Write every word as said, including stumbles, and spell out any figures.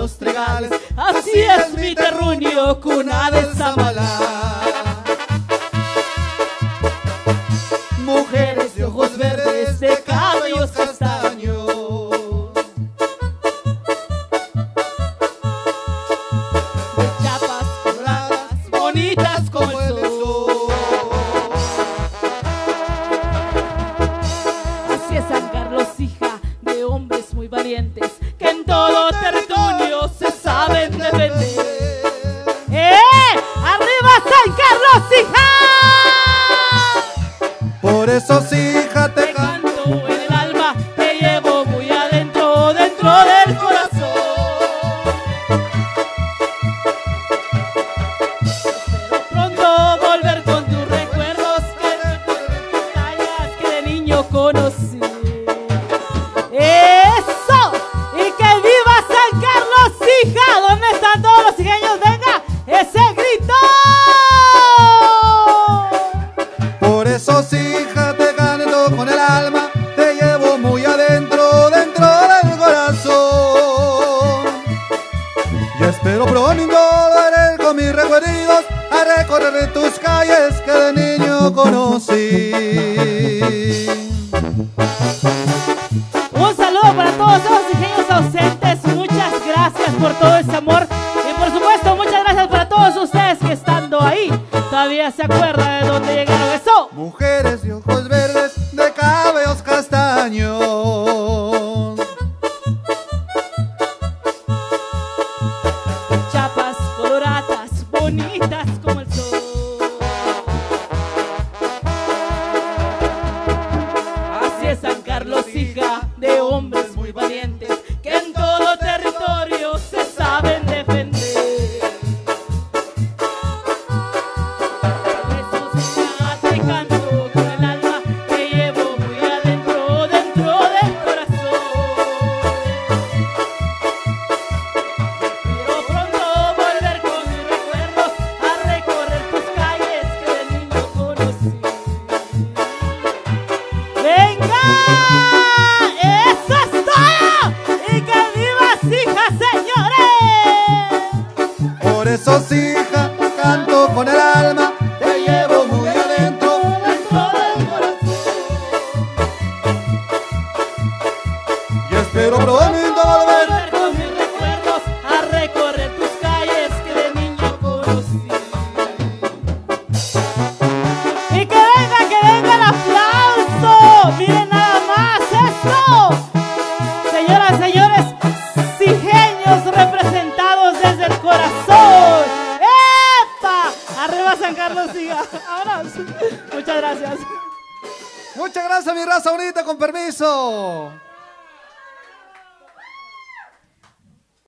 los trigales. Así es mi terruño, cuna de Zamalá. Mujeres de ojos verdes, de cabellos castaños, de chapas doradas, bonitas como el sol. Así es San Carlos, hija de hombres muy valientes, que en todo territorio se saben defender. ¡Eh! ¡Arriba San Carlos, hija! Por eso, hija, te Te canto en el alma, te llevo muy adentro, dentro del corazón. Espero pronto volver con tus recuerdos, que tallas que de niño conocí. ¡Eso! ¡Y que viva San Carlos, hija! ¿Dónde están todos los higueños? ¡Venga! ¡Ese grito! Por eso, hija, te canto con el alma, te llevo muy adentro, dentro del corazón. Y espero pronto volver con mis recuerdos a recorrer tus calles que de niño conocí. Un saludo para todos esos higueños ausentes. Muchas gracias por todo ese amor. Y por supuesto, muchas gracias para todos ustedes que estando ahí todavía se acuerdan de dónde llegaron. ¡Eso! Mujeres de ojos verdes, de cabellos castaños, Chapas coloradas, bonitas como el sol. Así es San Carlos, hija de hombres muy valientes, que en todo territorio se saben defender. Por eso, hija, te canto con el alma, te llevo muy adentro, dentro del corazón. Espero pronto volver con mis recuerdos a recorrer tus calles que de niño conocí. ¡Venga! ¡Eso es todo! ¡Y que vivas, hija, señores! por eso, hija, canto con el alma, te llevo muy adentro, Dentro del corazón. y espero pronto volver. Volver con mis recuerdos a recorrer tus calles que de niño conocí. Y que venga, que venga el aplauso. Miren nada más esto. Señoras, señores, cigüeños representados desde el corazón. ¡Epa! Arriba San Carlos, siga. Vámonos. Muchas gracias. Muchas gracias, mi raza bonita, con permiso.